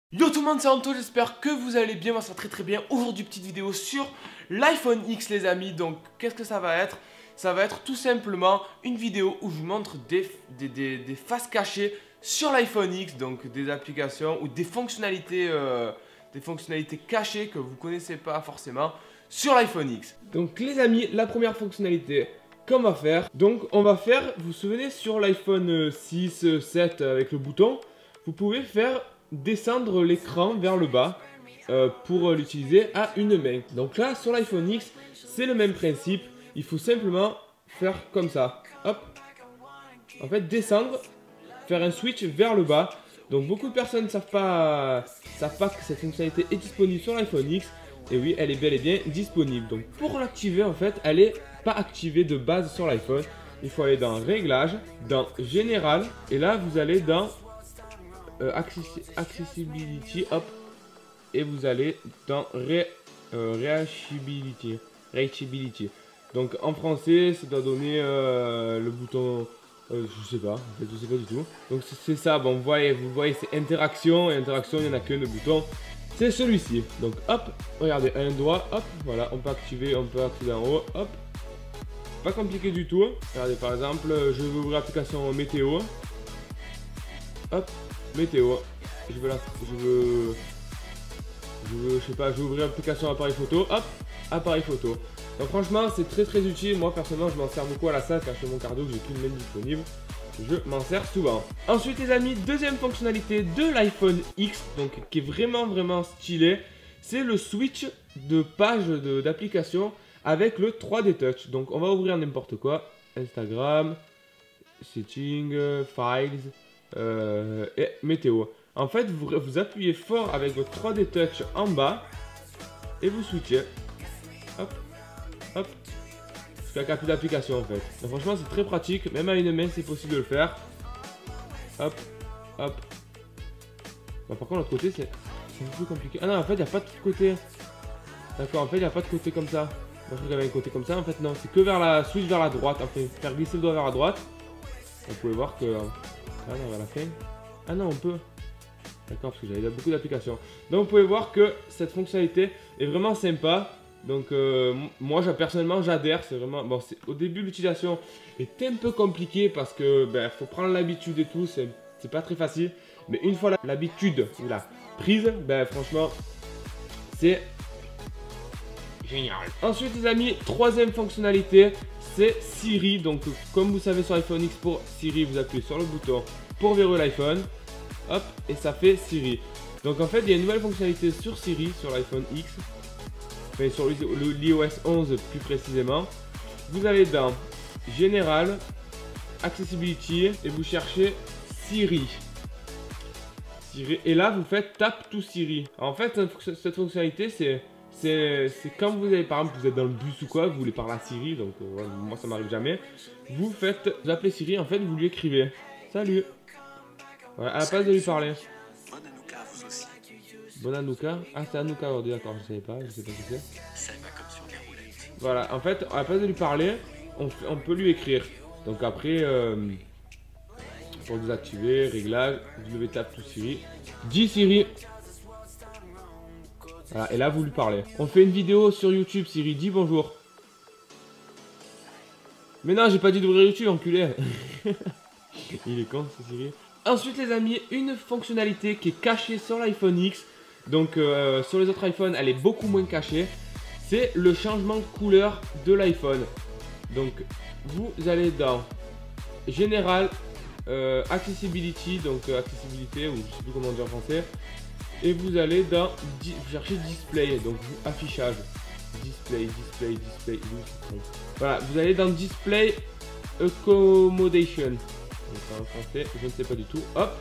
Yo tout le monde, c'est Anto, j'espère que vous allez bien, moi ça va très bien. Aujourd'hui petite vidéo sur l'iPhone X les amis. Donc qu'est-ce que ça va être? Ça va être tout simplement une vidéo où je vous montre des faces cachées sur l'iPhone X. Donc des applications ou des fonctionnalités cachées que vous connaissez pas forcément sur l'iPhone X. Donc les amis, la première fonctionnalité qu'on va faire, donc on va faire, vous vous souvenez sur l'iPhone 6, 7 avec le bouton, vous pouvez faire descendre l'écran vers le bas pour l'utiliser à une main. Donc là sur l'iPhone X c'est le même principe, il faut simplement faire comme ça, hop, en fait descendre, faire un switch vers le bas. Donc beaucoup de personnes ne savent pas que cette fonctionnalité est disponible sur l'iPhone X, et oui elle est bel et bien disponible. Donc pour l'activer en fait elle est pas activée de base sur l'iPhone, il faut aller dans réglages, dans général, et là vous allez dans accessibility, hop, et vous allez dans reachability. Donc en français ça doit donner le bouton je sais pas, en fait, je sais pas du tout. Donc c'est ça, bon vous voyez c'est interaction, et interaction il n'y en a qu'un de bouton, c'est celui-ci. Donc hop, regardez, un doigt, hop, voilà, on peut activer en haut, hop, pas compliqué du tout. Regardez par exemple, je veux ouvrir l'application météo, hop, météo, je sais pas, je veux ouvrir l'application appareil photo, hop, appareil photo. Donc franchement c'est très utile, moi personnellement je m'en sers beaucoup à la salle quand je fais mon cardio, que j'ai qu'une main disponible, je m'en sers souvent. Ensuite les amis, deuxième fonctionnalité de l'iPhone X, donc qui est vraiment stylé, c'est le switch de page d'application avec le 3D Touch. Donc on va ouvrir n'importe quoi, Instagram, Settings, Files, et météo. En fait vous appuyez fort avec votre 3D Touch en bas et vous switchez, hop, hop, jusqu'à qu'il n'y a plus d'application en fait. Donc franchement c'est très pratique, même à une main c'est possible de le faire. Hop, hop. Bon, par contre l'autre côté c'est un peu plus compliqué. Ah non, en fait il n'y a pas de côté. D'accord, en fait il n'y a pas de côté comme ça. Moi je crois qu'il y avait un côté comme ça, en fait non, c'est que vers la switch vers la droite. Enfin, faire glisser le doigt vers la droite. Vous pouvez voir que... Ah non, vers la fin. Ah non, on peut. D'accord, parce que j'avais beaucoup d'applications. Donc vous pouvez voir que cette fonctionnalité est vraiment sympa. Donc moi personnellement j'adhère, c'est vraiment... Bon, au début l'utilisation est un peu compliquée parce que faut prendre l'habitude et tout, c'est pas très facile. Mais une fois l'habitude prise, franchement c'est génial. Ensuite les amis, troisième fonctionnalité, c'est Siri. Donc comme vous savez sur l'iPhone X, pour Siri vous appuyez sur le bouton pour verrouiller l'iPhone, hop, et ça fait Siri. Donc en fait il y a une nouvelle fonctionnalité sur Siri sur l'iPhone X, enfin sur l'iOS 11 plus précisément. Vous allez dans général, accessibility, et vous cherchez Siri. Et là vous faites tap to Siri. En fait cette fonctionnalité c'est quand vous avez, par exemple, vous êtes dans le bus ou quoi, vous voulez parler à Siri, donc moi ça m'arrive jamais. Vous appelez Siri, en fait vous lui écrivez salut. Voilà, à la place de lui parler. Bonne Hanouka à vous aussi. Bonne Hanouka. Ah c'est Hanouka aujourd'hui, d'accord, je sais pas ce que c'est. Ça va comme sur des roulettes. Voilà, en fait à la place de lui parler, on peut lui écrire. Donc après, pour désactiver, réglage, vous devez taper tout Siri. Dis Siri. Voilà, et là vous lui parlez. On fait une vidéo sur YouTube, Siri, dis bonjour. Mais non, j'ai pas dit d'ouvrir YouTube, enculé. Il est con, ce Siri. Ensuite les amis, une fonctionnalité qui est cachée sur l'iPhone X. Donc sur les autres iPhones, elle est beaucoup moins cachée. C'est le changement de couleur de l'iPhone. Donc vous allez dans Général, Accessibility, donc accessibilité, ou je sais plus comment dire en français. Et vous allez dans, vous cherchez Display, donc affichage. Display. Voilà, vous allez dans Display Accommodation. Donc en français, je ne sais pas du tout. Hop.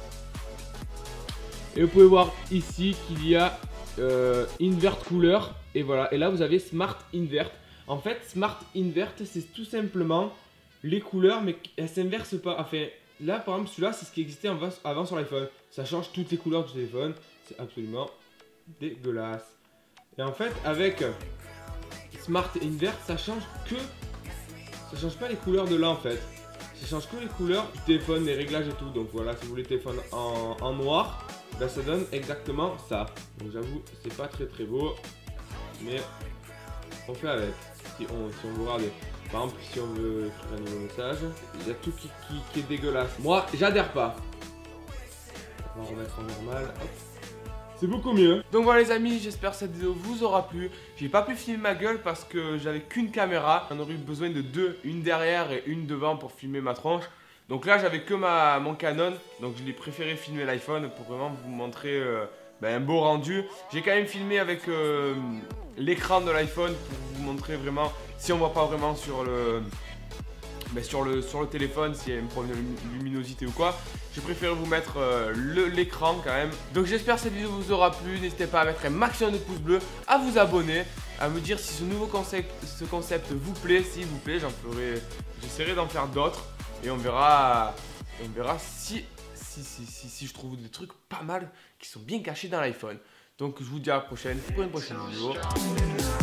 Et vous pouvez voir ici qu'il y a Invert couleur. Et voilà, et là vous avez Smart Invert. En fait, Smart Invert, c'est tout simplement les couleurs, mais elles s'inversent pas. Enfin, là par exemple, celui-là, c'est ce qui existait avant sur l'iPhone. Ça change toutes les couleurs du téléphone. C'est absolument dégueulasse. Et en fait, avec Smart Invert, ça change pas les couleurs de là en fait. Ça change que les couleurs du téléphone, les réglages et tout. Donc voilà, si vous voulez le téléphone en noir, bah, ça donne exactement ça. Donc j'avoue, c'est pas très beau, mais on fait avec. Si on veut regarder, par exemple, si on veut écrire un nouveau message, il y a tout qui est dégueulasse. Moi, j'adhère pas. On va remettre en normal. Hop. C'est beaucoup mieux. Donc voilà les amis, j'espère que cette vidéo vous aura plu. J'ai pas pu filmer ma gueule parce que j'avais qu'une caméra. J'en aurais eu besoin de deux, une derrière et une devant pour filmer ma tronche. Donc là j'avais que mon Canon, donc je l'ai préféré filmer l'iPhone pour vraiment vous montrer un beau rendu. J'ai quand même filmé avec l'écran de l'iPhone pour vous montrer vraiment, si on voit pas vraiment sur le téléphone, s'il y a un problème de luminosité ou quoi, je préfère vous mettre l'écran quand même. Donc j'espère que cette vidéo vous aura plu. N'hésitez pas à mettre un maximum de pouces bleus, à vous abonner, à me dire si ce concept vous plaît. S'il vous plaît, j'essaierai d'en faire d'autres et on verra si je trouve des trucs pas mal qui sont bien cachés dans l'iPhone. Donc je vous dis à la prochaine pour une prochaine vidéo.